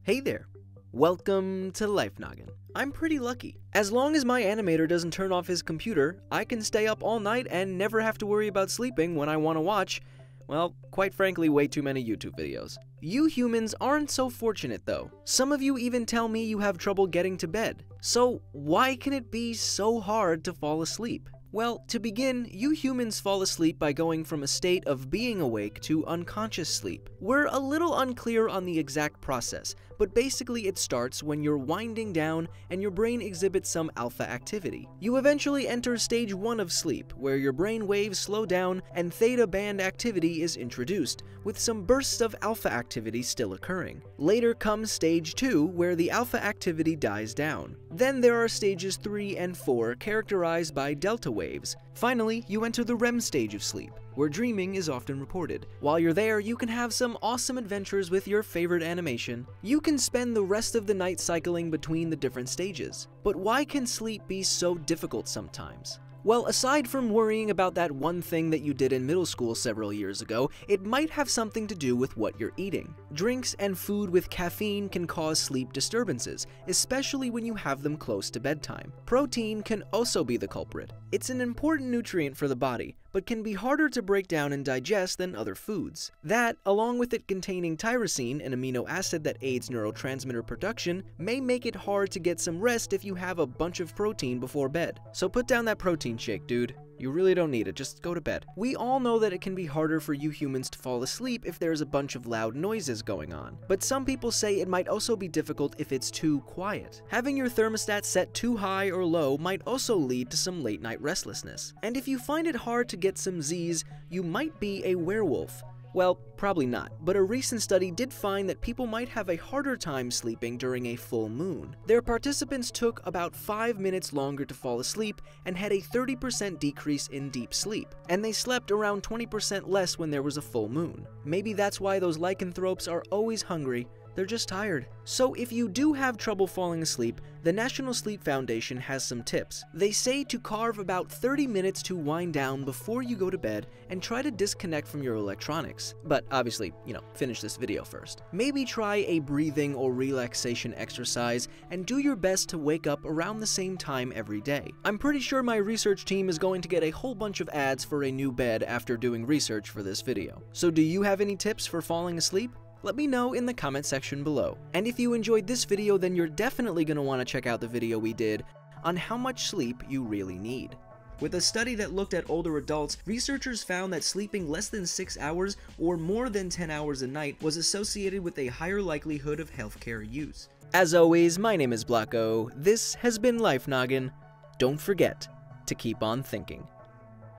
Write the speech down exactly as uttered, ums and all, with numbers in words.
Hey there! Welcome to Life Noggin. I'm pretty lucky. As long as my animator doesn't turn off his computer, I can stay up all night and never have to worry about sleeping when I want to watch, well, quite frankly, way too many YouTube videos. You humans aren't so fortunate though. Some of you even tell me you have trouble getting to bed. So why can it be so hard to fall asleep? Well, to begin, you humans fall asleep by going from a state of being awake to unconscious sleep. We're a little unclear on the exact process, but basically it starts when you're winding down and your brain exhibits some alpha activity. You eventually enter stage one of sleep, where your brain waves slow down and theta band activity is introduced, with some bursts of alpha activity still occurring. Later comes stage two, where the alpha activity dies down. Then there are stages three and four, characterized by delta waves. Waves. Finally, you enter the R E M stage of sleep, where dreaming is often reported. While you're there, you can have some awesome adventures with your favorite animation. You can spend the rest of the night cycling between the different stages. But why can sleep be so difficult sometimes? Well, aside from worrying about that one thing that you did in middle school several years ago, it might have something to do with what you're eating. Drinks and food with caffeine can cause sleep disturbances, especially when you have them close to bedtime. Protein can also be the culprit. It's an important nutrient for the body, but can be harder to break down and digest than other foods. That, along with it containing tyrosine, an amino acid that aids neurotransmitter production, may make it hard to get some rest if you have a bunch of protein before bed. So put down that protein shake, dude. You really don't need it, just go to bed. We all know that it can be harder for you humans to fall asleep if there's a bunch of loud noises going on, but some people say it might also be difficult if it's too quiet. Having your thermostat set too high or low might also lead to some late night restlessness. And if you find it hard to get some Z's, you might be a werewolf. Well, probably not, but a recent study did find that people might have a harder time sleeping during a full moon. Their participants took about five minutes longer to fall asleep and had a thirty percent decrease in deep sleep, and they slept around twenty percent less when there was a full moon. Maybe that's why those lycanthropes are always hungry. They're just tired. So if you do have trouble falling asleep, the National Sleep Foundation has some tips. They say to carve about thirty minutes to wind down before you go to bed and try to disconnect from your electronics. But obviously, you know, finish this video first. Maybe try a breathing or relaxation exercise and do your best to wake up around the same time every day. I'm pretty sure my research team is going to get a whole bunch of ads for a new bed after doing research for this video. So do you have any tips for falling asleep? Let me know in the comment section below. And if you enjoyed this video, then you're definitely going to want to check out the video we did on how much sleep you really need. With a study that looked at older adults, researchers found that sleeping less than six hours or more than ten hours a night was associated with a higher likelihood of healthcare use. As always, my name is Blocko. This has been Life Noggin. Don't forget to keep on thinking.